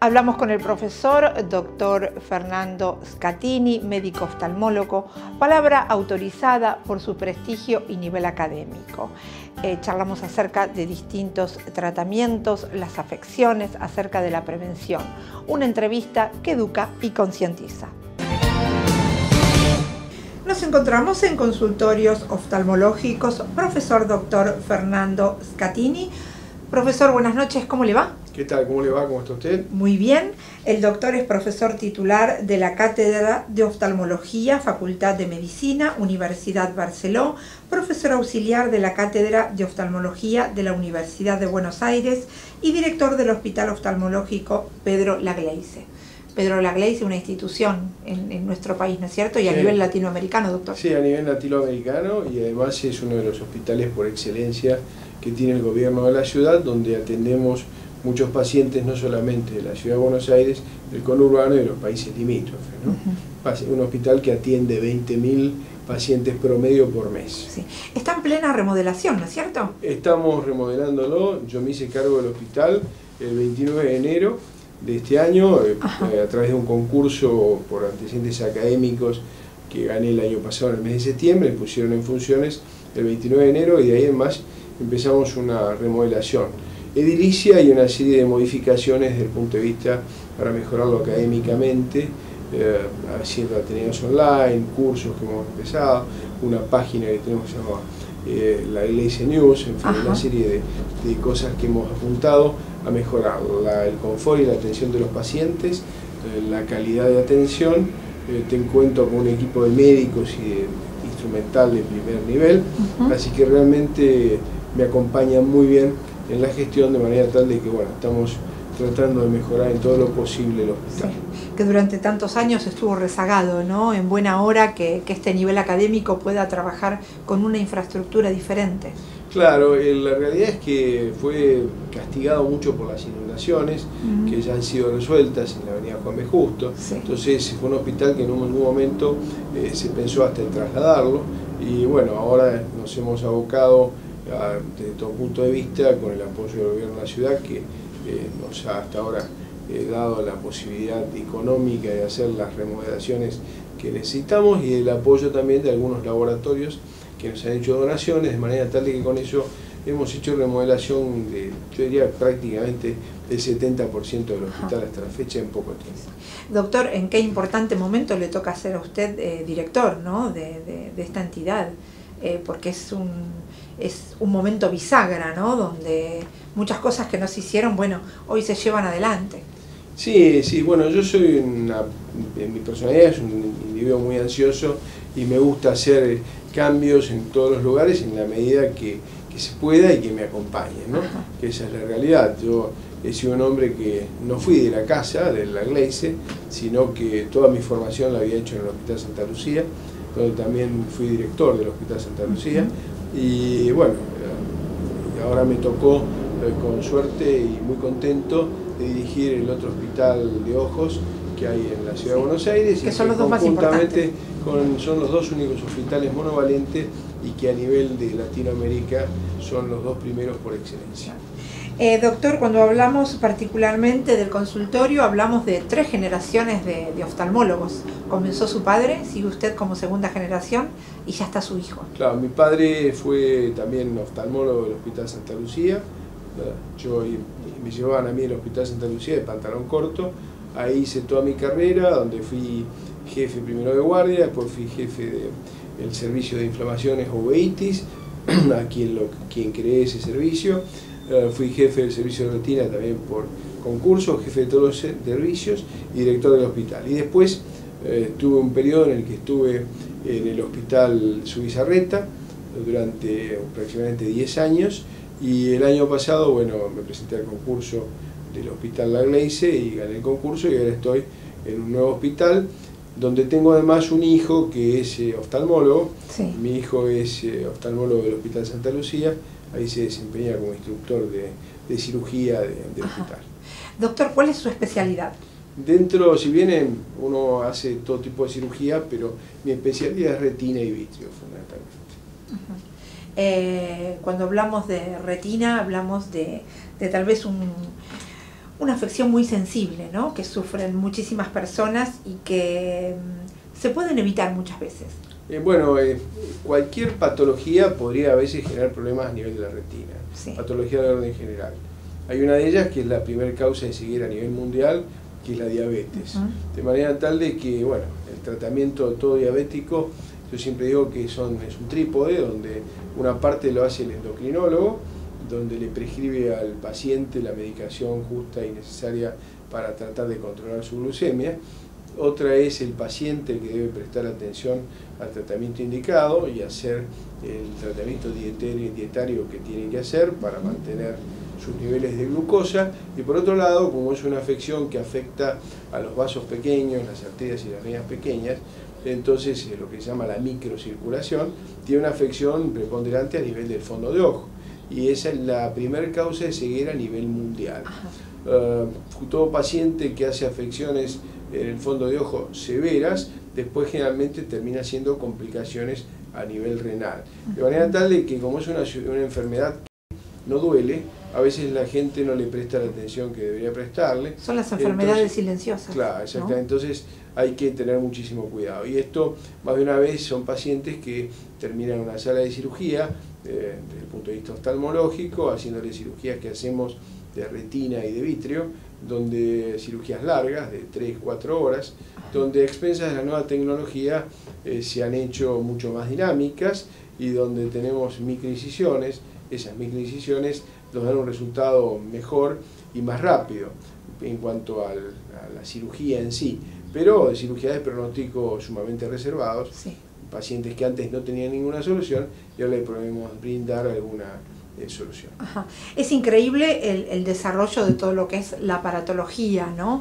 Hablamos con el profesor Dr. Fernando Scatini, médico oftalmólogo, palabra autorizada por su prestigio y nivel académico. Charlamos acerca de distintos tratamientos, las afecciones, acerca de la prevención. Una entrevista que educa y concientiza. Nos encontramos en consultorios oftalmológicos, profesor Dr. Fernando Scatini. Profesor, buenas noches, ¿cómo le va? ¿Qué tal? ¿Cómo le va? ¿Cómo está usted? Muy bien. El doctor es profesor titular de la Cátedra de Oftalmología, Facultad de Medicina, Universidad Barceló, profesor auxiliar de la Cátedra de Oftalmología de la Universidad de Buenos Aires y director del Hospital Oftalmológico Pedro Lagleize. Pedro Lagleize, una institución en nuestro país, ¿no es cierto? Y a nivel latinoamericano, doctor. Sí, a nivel latinoamericano, y además es uno de los hospitales por excelencia que tiene el gobierno de la ciudad, donde atendemos muchos pacientes, no solamente de la ciudad de Buenos Aires, del conurbano y de los países limítrofes, ¿no? Un hospital que atiende 20.000 pacientes promedio por mes. Sí. Está en plena remodelación, ¿no es cierto? Estamos remodelándolo. Yo me hice cargo del hospital el 29 de enero de este año, a través de un concurso por antecedentes académicos que gané el año pasado en el mes de septiembre. Me pusieron en funciones el 29 de enero y de ahí en más empezamos una remodelación edilicia y una serie de modificaciones desde el punto de vista para mejorarlo académicamente, haciendo atenidos online, cursos que hemos empezado, una página que tenemos llamada Lagleize News, en fin, una serie de cosas que hemos apuntado a mejorar el confort y la atención de los pacientes, la calidad de atención. Te cuento con un equipo de médicos y de instrumental de primer nivel, así que realmente me acompañan muy bien en la gestión, de manera tal de que bueno, estamos tratando de mejorar en todo lo posible el hospital. Sí, que durante tantos años estuvo rezagado, ¿no? En buena hora que este nivel académico pueda trabajar con una infraestructura diferente. Claro, la realidad es que fue castigado mucho por las inundaciones, que ya han sido resueltas en la avenida Juan B. Justo. Entonces fue un hospital que en algún momento se pensó hasta en trasladarlo, y bueno, ahora nos hemos abocado desde todo punto de vista con el apoyo del gobierno de la ciudad, que nos ha hasta ahora dado la posibilidad económica de hacer las remodelaciones que necesitamos, y el apoyo también de algunos laboratorios que nos han hecho donaciones, de manera tal de que con eso hemos hecho remodelación de, yo diría, prácticamente del 70% del hospital hasta la fecha en poco tiempo. Doctor, ¿en qué importante momento le toca ser a usted director, ¿no? de esta entidad? Porque es un momento bisagra, ¿no? Donde muchas cosas que no se hicieron, bueno, hoy se llevan adelante. Sí, bueno, yo soy en mi personalidad es un individuo muy ansioso y me gusta hacer cambios en todos los lugares en la medida que se pueda y que me acompañe, ¿no? Que esa es la realidad. Yo he sido un hombre que no fui de la casa, de Lagleize, sino que toda mi formación la había hecho en el Hospital Santa Lucía, donde también fui director del Hospital Santa Lucía, y bueno, ahora me tocó con suerte y muy contento de dirigir el otro hospital de ojos que hay en la ciudad de Buenos Aires, que son los dos más importantes. Son los dos únicos hospitales monovalentes y que a nivel de Latinoamérica son los dos primeros por excelencia. Doctor, cuando hablamos particularmente del consultorio, hablamos de 3 generaciones de oftalmólogos. Comenzó su padre, sigue usted como segunda generación y ya está su hijo. Claro, mi padre fue también oftalmólogo del Hospital Santa Lucía. Me llevaban a mí al Hospital Santa Lucía de pantalón corto. Ahí hice toda mi carrera, donde fui jefe primero de guardia, después fui jefe del servicio de inflamaciones o uveitis, a quien creé ese servicio. Fui jefe del servicio de retina también por concurso, jefe de todos los servicios y director del hospital. Y después tuve un periodo en el que estuve en el Hospital Zubizarreta durante aproximadamente 10 años, y el año pasado, bueno, me presenté al concurso del Hospital Lagleize y gané el concurso, y ahora estoy en un nuevo hospital donde tengo además un hijo que es oftalmólogo. Mi hijo es oftalmólogo del Hospital Santa Lucía, ahí se desempeña como instructor de cirugía del hospital. Doctor, ¿cuál es su especialidad? Dentro, si bien uno hace todo tipo de cirugía, pero mi especialidad es retina y vitrio, fundamentalmente. Cuando hablamos de retina, hablamos de tal vez una afección muy sensible, ¿no? Que sufren muchísimas personas y que se pueden evitar muchas veces. Cualquier patología podría a veces generar problemas a nivel de la retina, Sí. patología de orden general. Hay una de ellas que es la primera causa de ceguera a nivel mundial, que es la diabetes. De manera tal de que, el tratamiento de todo diabético, yo siempre digo que es un trípode, donde una parte lo hace el endocrinólogo, donde le prescribe al paciente la medicación justa y necesaria para tratar de controlar su glucemia. Otra es el paciente el que debe prestar atención al tratamiento indicado y hacer el tratamiento dietario que tiene que hacer para mantener sus niveles de glucosa. Y por otro lado, como es una afección que afecta a los vasos pequeños, las arterias y las venas pequeñas, entonces lo que se llama la microcirculación tiene una afección preponderante a nivel del fondo de ojo. Y esa es la primera causa de ceguera a nivel mundial. Todo paciente que hace afecciones en el fondo de ojo severas, después generalmente termina siendo complicaciones a nivel renal. De manera tal de que como es una enfermedad que no duele, a veces la gente no le presta la atención que debería prestarle. Son las enfermedades silenciosas. Claro, exactamente. ¿No? Entonces hay que tener muchísimo cuidado. Y esto, más de una vez, son pacientes que terminan en una sala de cirugía, desde el punto de vista oftalmológico, haciéndole cirugías que hacemos de retina y de vitrio, donde cirugías largas, de 3-4 horas, donde a expensas de la nueva tecnología se han hecho mucho más dinámicas y donde tenemos microincisiones. Esas microincisiones nos dan un resultado mejor y más rápido en cuanto a la cirugía en sí, pero de cirugía de pronóstico sumamente reservados, Sí. Pacientes que antes no tenían ninguna solución y ahora le podemos brindar alguna solución. Ajá. Es increíble el desarrollo de todo lo que es la aparatología, ¿no?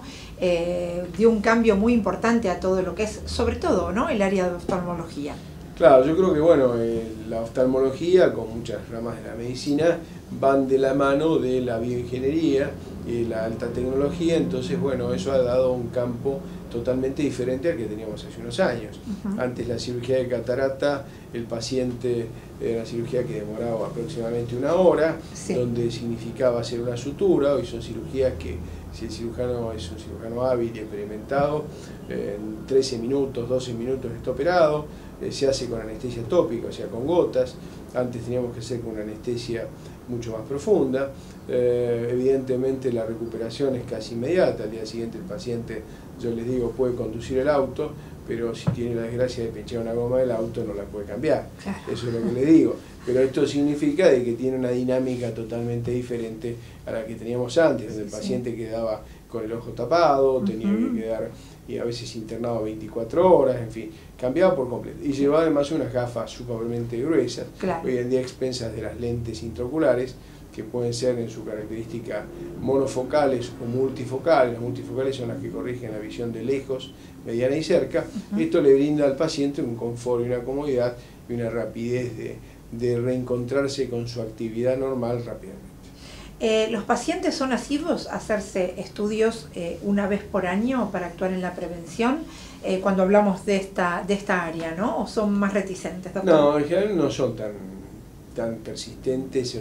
Dio un cambio muy importante a todo lo que es, sobre todo, ¿no? El área de oftalmología. Claro, yo creo que la oftalmología, con muchas ramas de la medicina, van de la mano de la bioingeniería y la alta tecnología, entonces eso ha dado un campo totalmente diferente al que teníamos hace unos años. Antes la cirugía de catarata, el paciente era una cirugía que demoraba aproximadamente 1 hora, Sí. donde significaba hacer una sutura. Hoy son cirugías que, si el cirujano es un cirujano hábil y experimentado, en 13 minutos, 12 minutos está operado. Se hace con anestesia tópica, o sea, con gotas. Antes teníamos que hacer con una anestesia mucho más profunda. Evidentemente la recuperación es casi inmediata. Al día siguiente el paciente, yo les digo, puede conducir el auto, pero si tiene la desgracia de pinchar una goma del auto no la puede cambiar. Claro. Eso es lo que le digo. Pero esto significa de que tiene una dinámica totalmente diferente a la que teníamos antes, donde el paciente quedaba con el ojo tapado, tenía que quedar y a veces internado 24 horas, en fin, cambiaba por completo. Y llevaba además unas gafas sumamente gruesas, Claro. hoy en día a expensas de las lentes intraoculares, que pueden ser en su característica monofocales o multifocales. Las multifocales son las que corrigen la visión de lejos, mediana y cerca. Esto le brinda al paciente un confort y una comodidad y una rapidez de reencontrarse con su actividad normal rápidamente. ¿Los pacientes son asiduos a hacerse estudios una vez por año para actuar en la prevención cuando hablamos de esta área, ¿no? ¿O son más reticentes, doctor? No, en general no son tan persistentes o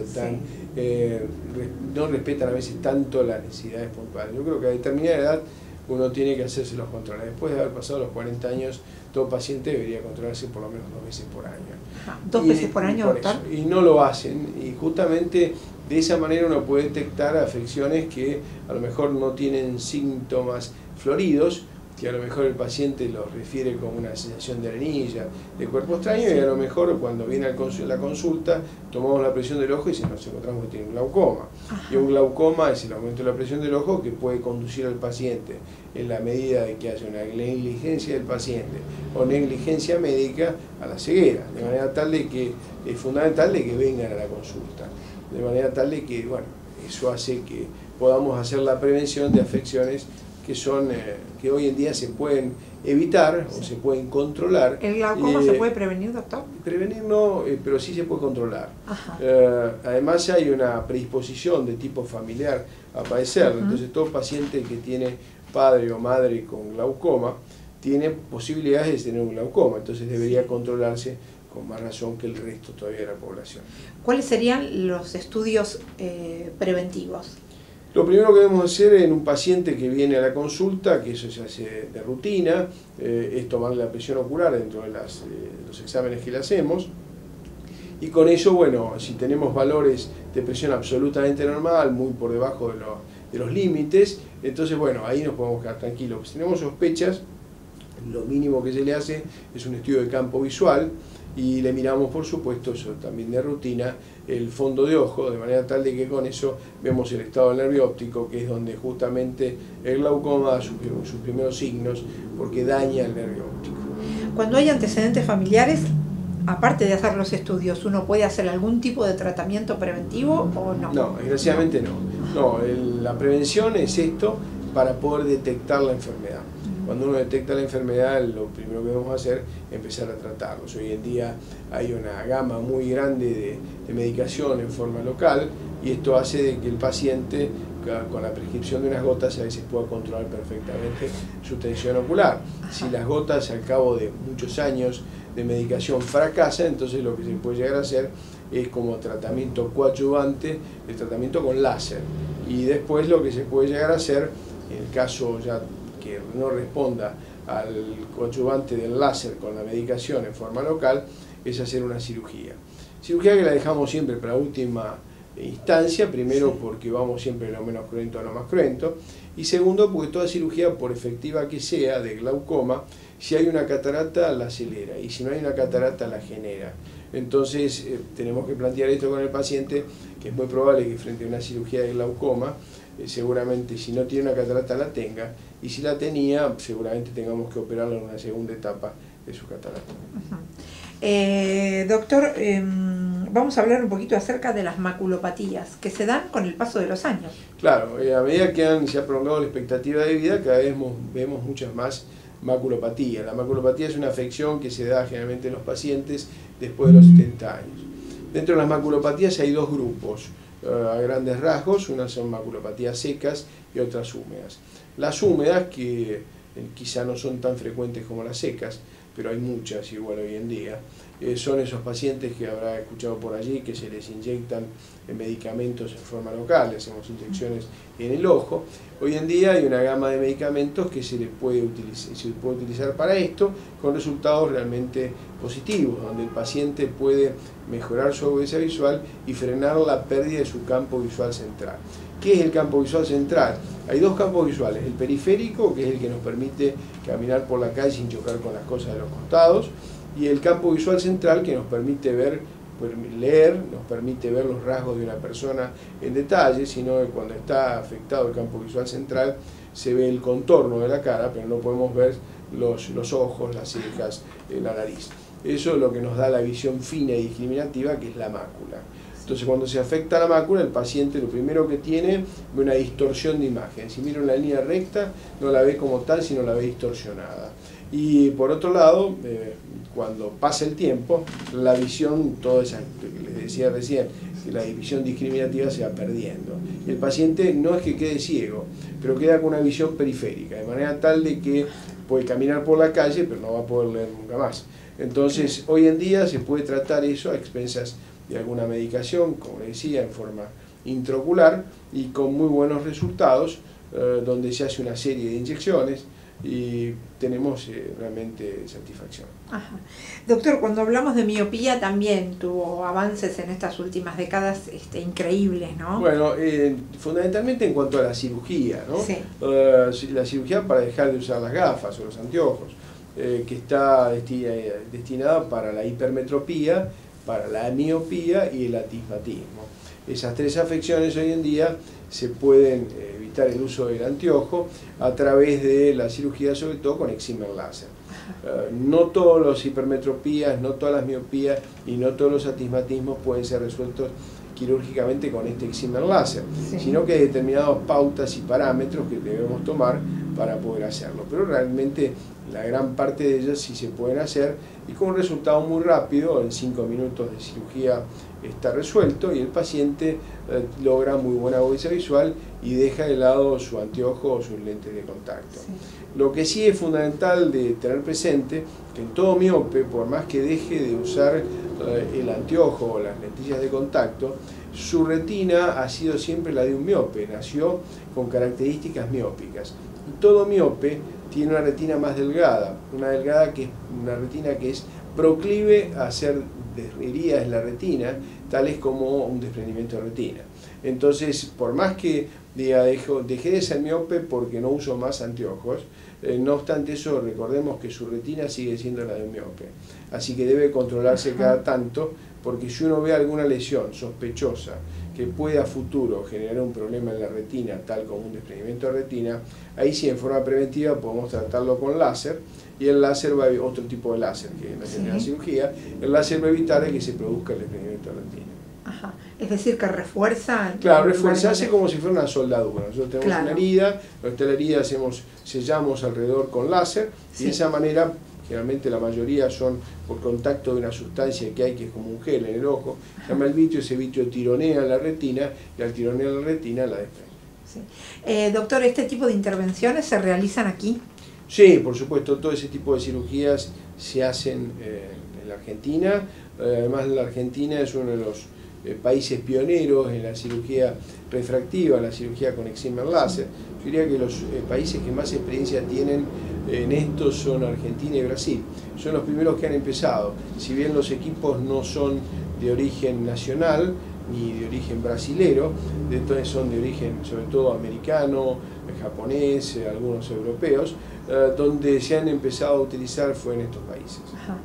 no respetan a veces tanto las necesidades puntuales. Yo creo que a determinada edad uno tiene que hacerse los controles. Después de haber pasado los 40 años, todo paciente debería controlarse por lo menos 2 veces por año. Ajá. ¿2 veces por año, doctor? Y no lo hacen, y justamente de esa manera uno puede detectar afecciones que a lo mejor no tienen síntomas floridos, que a lo mejor el paciente los refiere como una sensación de arenilla, de cuerpo extraño, y a lo mejor cuando viene la consulta tomamos la presión del ojo y nos encontramos que tiene un glaucoma. Y un glaucoma es el aumento de la presión del ojo que puede conducir al paciente, en la medida de que haya una negligencia del paciente o negligencia médica, a la ceguera, de manera tal de que es fundamental de que vengan a la consulta, de manera tal de que eso hace que podamos hacer la prevención de afecciones que hoy en día se pueden evitar o se pueden controlar. ¿El glaucoma se puede prevenir, doctor? Prevenir no, pero sí se puede controlar. Además hay una predisposición de tipo familiar a padecerlo, entonces todo paciente que tiene padre o madre con glaucoma tiene posibilidades de tener un glaucoma, entonces debería controlarse con más razón que el resto todavía de la población. ¿Cuáles serían los estudios preventivos? Lo primero que debemos hacer en un paciente que viene a la consulta, que eso se hace de rutina, es tomarle la presión ocular dentro de los exámenes que le hacemos. Y con eso, bueno, si tenemos valores de presión absolutamente normal, muy por debajo de los límites, entonces, bueno, ahí nos podemos quedar tranquilos. Si tenemos sospechas, lo mínimo que se le hace es un estudio de campo visual y le miramos, por supuesto, eso también de rutina, el fondo de ojo, de manera tal de que con eso vemos el estado del nervio óptico, que es donde justamente el glaucoma da sus primeros signos, porque daña el nervio óptico. Cuando hay antecedentes familiares, aparte de hacer los estudios, ¿uno puede hacer algún tipo de tratamiento preventivo o no? No, desgraciadamente no. No, la prevención es esto para poder detectar la enfermedad. Cuando uno detecta la enfermedad, lo primero que debemos hacer es empezar a tratarlos. Hoy en día hay una gama muy grande de medicación en forma local y esto hace de que el paciente, con la prescripción de unas gotas, a veces pueda controlar perfectamente su tensión ocular. Si las gotas al cabo de muchos años de medicación fracasan, entonces lo que se puede llegar a hacer es como tratamiento coadyuvante, el tratamiento con láser. Y después lo que se puede llegar a hacer, en el caso ya que no responda al coadyuvante del láser con la medicación en forma local, es hacer una cirugía. Cirugía que la dejamos siempre para última instancia, primero porque vamos siempre de lo menos cruento a lo más cruento, y segundo porque toda cirugía, por efectiva que sea, de glaucoma, si hay una catarata la acelera y si no hay una catarata la genera. Entonces tenemos que plantear esto con el paciente, que es muy probable que frente a una cirugía de glaucoma, seguramente si no tiene una catarata la tenga, y si la tenía, seguramente tengamos que operarlo en una segunda etapa de su catarata. Doctor, vamos a hablar un poquito acerca de las maculopatías que se dan con el paso de los años. Claro, a medida que se ha prolongado la expectativa de vida, cada vez vemos muchas más maculopatías. La maculopatía es una afección que se da generalmente en los pacientes después de los 70 años. Dentro de las maculopatías hay dos grupos, a grandes rasgos. Unas son maculopatías secas y otras húmedas. Las húmedas, que quizá no son tan frecuentes como las secas, pero hay muchas igual hoy en día, son esos pacientes que habrá escuchado por allí que se les inyectan medicamentos en forma local, le hacemos inyecciones en el ojo. Hoy en día hay una gama de medicamentos que se puede utilizar para esto, con resultados realmente positivos, donde el paciente puede mejorar su agudeza visual y frenar la pérdida de su campo visual central. ¿Qué es el campo visual central? Hay dos campos visuales, el periférico, que es el que nos permite caminar por la calle sin chocar con las cosas de los costados, y el campo visual central, que nos permite leer, nos permite ver los rasgos de una persona en detalle, sino que cuando está afectado el campo visual central se ve el contorno de la cara, pero no podemos ver los ojos, las cejas, la nariz. Eso es lo que nos da la visión fina y discriminativa, que es la mácula. Entonces, cuando se afecta la mácula, el paciente lo primero que tiene es una distorsión de imagen. Si mira una línea recta, no la ve como tal, sino la ve distorsionada. Y por otro lado, cuando pasa el tiempo, la visión, toda esa, les decía recién, que la visión discriminativa se va perdiendo. Y el paciente no es que quede ciego, pero queda con una visión periférica, de manera tal de que puede caminar por la calle, pero no va a poder leer nunca más. Entonces, hoy en día se puede tratar eso a expensas de alguna medicación, como les decía, en forma intraocular y con muy buenos resultados, donde se hace una serie de inyecciones y tenemos realmente satisfacción. Ajá. Doctor, cuando hablamos de miopía también tuvo avances en estas últimas décadas increíbles, ¿no? Bueno, fundamentalmente en cuanto a la cirugía, ¿no? Sí. La cirugía para dejar de usar las gafas o los anteojos, que está destinada para la hipermetropía, para la miopía y el astigmatismo. Esas tres afecciones hoy en día se pueden evitar el uso del anteojo a través de la cirugía, sobre todo con excimer láser. No todas las hipermetropías, no todas las miopías y no todos los astigmatismos pueden ser resueltos quirúrgicamente con este excimer láser, sí, sino que hay determinadas pautas y parámetros que debemos tomar para poder hacerlo. Pero realmente la gran parte de ellas sí se pueden hacer y con un resultado muy rápido, en 5 minutos de cirugía está resuelto y el paciente logra muy buena agudeza visual y deja de lado su anteojo o sus lentes de contacto. Sí. Lo que sí es fundamental de tener presente que en todo miope, por más que deje de usar el anteojo o las lentillas de contacto, su retina ha sido siempre la de un miope, nació con características miópicas. Y todo miope tiene una retina más delgada, una retina que es proclive a hacer heridas en la retina, tales como un desprendimiento de retina. Entonces, por más que diga, dejé de ser miope porque no uso más anteojos, no obstante eso, recordemos que su retina sigue siendo la de un miope. Así que debe controlarse cada tanto, porque si uno ve alguna lesión sospechosa que pueda a futuro generar un problema en la retina, tal como un desprendimiento de retina, ahí sí, en forma preventiva, podemos tratarlo con láser, y el láser va a otro tipo de láser, que no tiene la cirugía, el láser va a evitar que se produzca el desprendimiento de retina. Ajá. Es decir, que refuerza... Claro, refuerza, hace como si fuera una soldadura. Nosotros tenemos una herida, nuestra herida sellamos alrededor con láser, y de esa manera, generalmente la mayoría son por contacto de una sustancia que hay, que es como un gel en el ojo, se llama el vitrio, ese vitrio tironea la retina, y al tironear la retina la desprende. Sí. Doctor, ¿este tipo de intervenciones se realizan aquí? Sí, por supuesto, todo ese tipo de cirugías se hacen en la Argentina. Además, la Argentina es uno de los países pioneros en la cirugía refractiva, la cirugía con excimer láser. Yo diría que los países que más experiencia tienen en esto son Argentina y Brasil. Son los primeros que han empezado. Si bien los equipos no son de origen nacional ni de origen brasilero, entonces son de origen sobre todo americano, japonés, algunos europeos, donde se han empezado a utilizar fue en estos países. Ajá.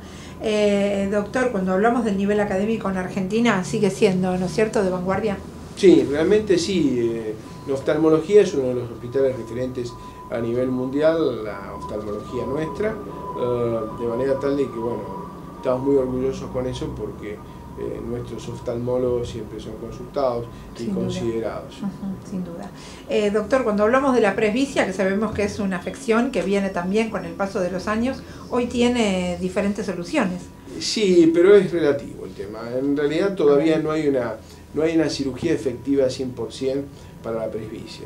Doctor, cuando hablamos del nivel académico en Argentina, sigue siendo, ¿no es cierto?, de vanguardia. Sí, realmente sí. La oftalmología es uno de los hospitales referentes a nivel mundial, la oftalmología nuestra, de manera tal de que, bueno, estamos muy orgullosos con eso porque nuestros oftalmólogos siempre son consultados y considerados. Sin duda. Doctor, cuando hablamos de la presbicia, que sabemos que es una afección que viene también con el paso de los años, hoy tiene diferentes soluciones. Sí, pero es relativo el tema. En realidad todavía no hay una cirugía efectiva 100% para la presbicia.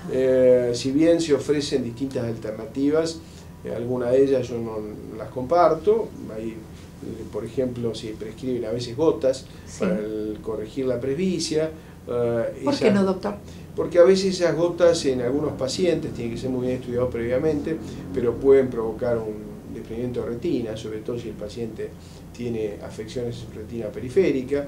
Si bien se ofrecen distintas alternativas, algunas de ellas yo no las comparto. Hay, por ejemplo, se prescriben a veces gotas para corregir la presbicia. ¿Por qué no, doctor? Porque a veces esas gotas en algunos pacientes, tienen que ser muy bien estudiados previamente, pero pueden provocar un desprendimiento de retina, sobre todo si el paciente tiene afecciones en retina periférica.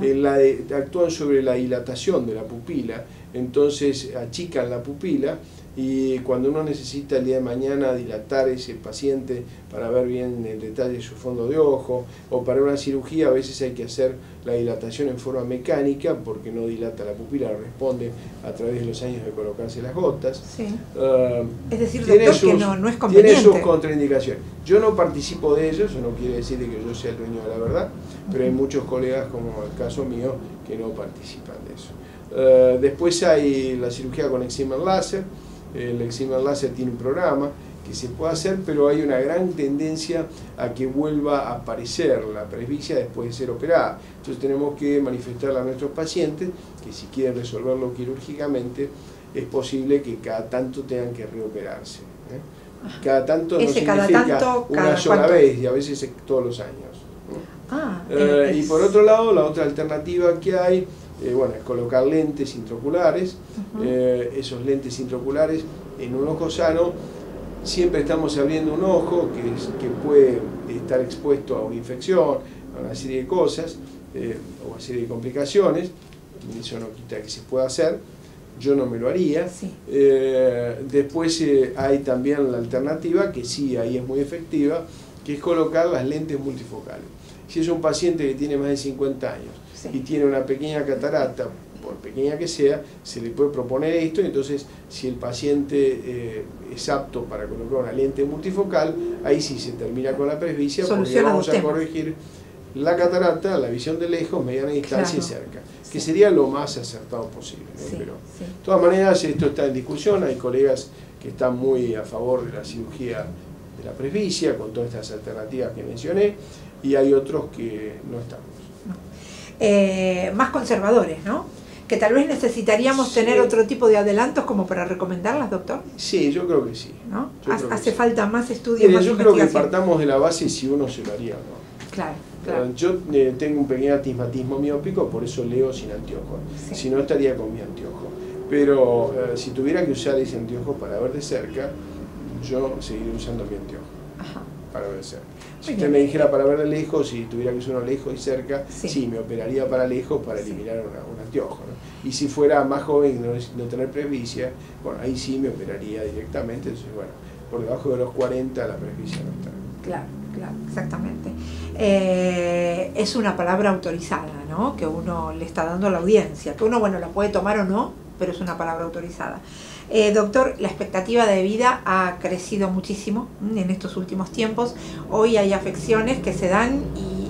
Actúan sobre la dilatación de la pupila, entonces achican la pupila, y cuando uno necesita el día de mañana dilatar ese paciente para ver bien en detalle su fondo de ojo, o para una cirugía a veces hay que hacer la dilatación en forma mecánica porque no dilata la pupila, responde a través de los años de colocarse las gotas. Es decir, doctor, que no es conveniente. Tiene sus contraindicaciones. Yo no participo de ello, eso no quiere decir que yo sea el dueño de la verdad, pero hay muchos colegas, como el caso mío, que no participan de eso. Después hay la cirugía con excimer láser. El excimer láser tiene un programa que se puede hacer, pero hay una gran tendencia a que vuelva a aparecer la presbicia después de ser operada. Entonces tenemos que manifestarle a nuestros pacientes que si quieren resolverlo quirúrgicamente, es posible que cada tanto tengan que reoperarse. Cada tanto no significa una sola vez, y a veces todos los años. Y por otro lado, la otra alternativa que hay, bueno, es colocar lentes intraoculares. Esos lentes intraoculares en un ojo sano, siempre estamos abriendo un ojo que puede estar expuesto a una infección, a una serie de cosas, o a una serie de complicaciones. Eso no quita que se pueda hacer, yo no me lo haría. Después hay también la alternativa, que sí, ahí es muy efectiva, que es colocar las lentes multifocales. Si es un paciente que tiene más de 50 años y tiene una pequeña catarata, por pequeña que sea, se le puede proponer esto, y entonces si el paciente es apto para colocar una lente multifocal, ahí sí se termina con la presbicia, porque vamos a corregir la catarata, la visión de lejos, mediana distancia y cerca, que sería lo más acertado posible. Pero de todas maneras esto está en discusión, hay colegas que están muy a favor de la cirugía de la presbicia, con todas estas alternativas que mencioné, y hay otros que no estamos. Más conservadores, ¿no? que tal vez necesitaríamos tener otro tipo de adelantos como para recomendarlas, doctor. Sí, yo creo que sí. ¿No? Hace falta más estudios, más yo creo que partamos de la base si uno se lo haría o no. Claro. Claro. Yo tengo un pequeño astigmatismo miópico, por eso leo sin anteojos. Sí. Si no, estaría con mi anteojo. Pero si tuviera que usar ese anteojo para ver de cerca, yo seguiría usando mi anteojo. Ajá. Para ver de cerca. Si usted me dijera para ver de lejos, si tuviera que usar uno lejos y cerca, sí me operaría para lejos para eliminar un anteojo, ¿no? Y si fuera más joven y no tener presbicia, bueno, ahí sí me operaría directamente. Entonces, bueno, por debajo de los 40 la presbicia no está. Claro, exactamente. Es una palabra autorizada, ¿no? Que uno le está dando a la audiencia, que uno, bueno, la puede tomar o no, pero es una palabra autorizada. Doctor, la expectativa de vida ha crecido muchísimo en estos últimos tiempos. Hoy hay afecciones que se dan y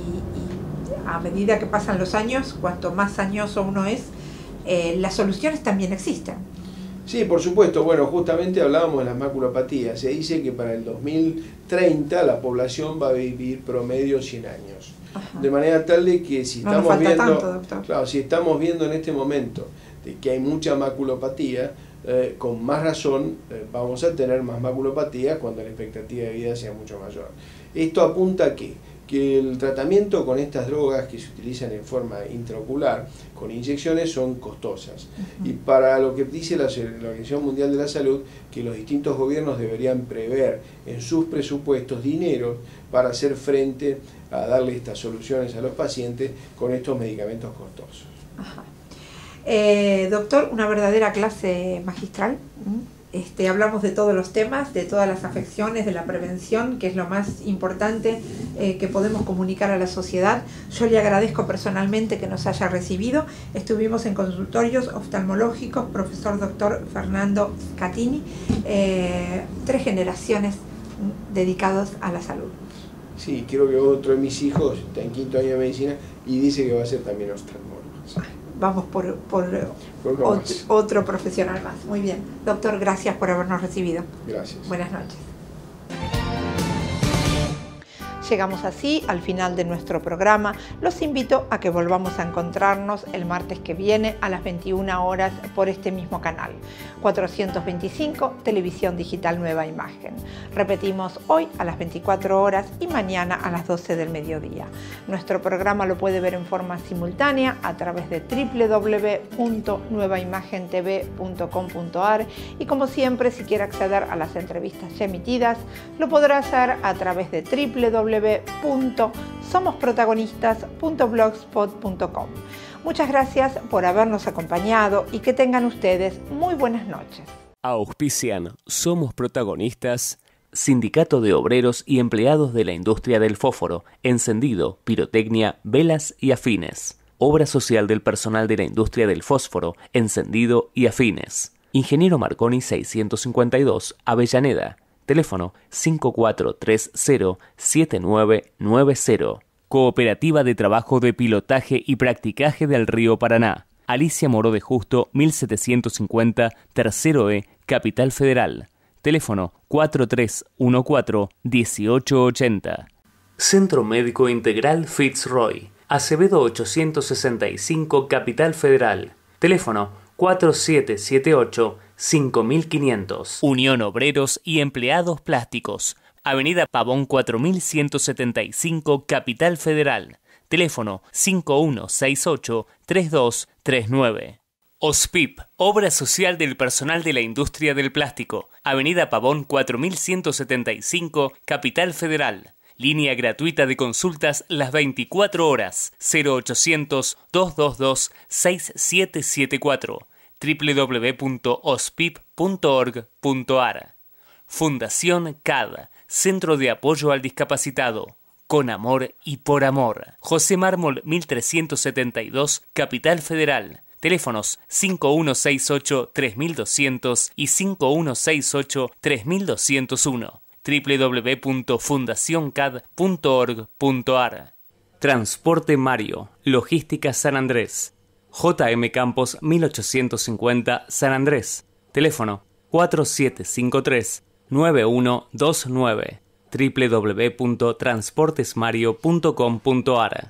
a medida que pasan los años, cuanto más añoso uno es, las soluciones también existen. Sí, por supuesto. Bueno, justamente hablábamos de las maculopatías. Se dice que para el 2030 la población va a vivir promedio 100 años. Ajá. De manera tal de que si estamos viendo, si estamos viendo en este momento de que hay mucha maculopatía, con más razón vamos a tener más maculopatía cuando la expectativa de vida sea mucho mayor. Esto apunta a que el tratamiento con estas drogas que se utilizan en forma intraocular, con inyecciones, son costosas. Y para lo que dice la Organización Mundial de la Salud, que los distintos gobiernos deberían prever en sus presupuestos dinero para hacer frente a darle estas soluciones a los pacientes con estos medicamentos costosos. Ajá. Doctor, una verdadera clase magistral. Hablamos de todos los temas, de todas las afecciones, de la prevención, que es lo más importante que podemos comunicar a la sociedad. Yo le agradezco personalmente que nos haya recibido. Estuvimos en consultorios oftalmológicos, profesor doctor Fernando Scatini, 3 generaciones dedicados a la salud. Sí, creo que otro de mis hijos está en 5º año de medicina y dice que va a ser también oftalmólogo. Vamos por otro profesional más. Muy bien. Doctor, gracias por habernos recibido. Gracias. Buenas noches. Llegamos así al final de nuestro programa. Los invito a que volvamos a encontrarnos el martes que viene a las 21 horas por este mismo canal. 425, Televisión Digital Nueva Imagen. Repetimos hoy a las 24 horas y mañana a las 12 del mediodía. Nuestro programa lo puede ver en forma simultánea a través de www.nuevaimagentv.com.ar y como siempre, si quiere acceder a las entrevistas ya emitidas, lo podrá hacer a través de www.somosprotagonistas.blogspot.com. Muchas gracias por habernos acompañado y que tengan ustedes muy buenas noches. Auspician Somos Protagonistas, Sindicato de Obreros y Empleados de la Industria del Fósforo, Encendido, Pirotecnia, Velas y Afines. Obra social del personal de la Industria del Fósforo, Encendido y Afines. Ingeniero Marconi 652, Avellaneda. Teléfono 5430-7990. Cooperativa de Trabajo de Pilotaje y Practicaje del Río Paraná. Alicia Moró de Justo, 1750, Tercero E, Capital Federal. Teléfono 4314-1880. Centro Médico Integral Fitzroy. Acevedo 865, Capital Federal. Teléfono 4778-5500. Unión Obreros y Empleados Plásticos. Avenida Pavón 4175, Capital Federal. Teléfono 5168-3239. OSPIP, Obra Social del Personal de la Industria del Plástico. Avenida Pavón 4175, Capital Federal. Línea gratuita de consultas las 24 horas. 0800-222-6774. www.ospip.org.ar. Fundación CAD, Centro de Apoyo al Discapacitado. Con amor y por amor. José Mármol 1372, Capital Federal. Teléfonos 5168-3200 y 5168-3201. www.fundacioncad.org.ar. Transporte Mario, Logística San Andrés. J.M. Campos 1850, San Andrés. Teléfono 4753-9129. www.transportesmario.com.ar.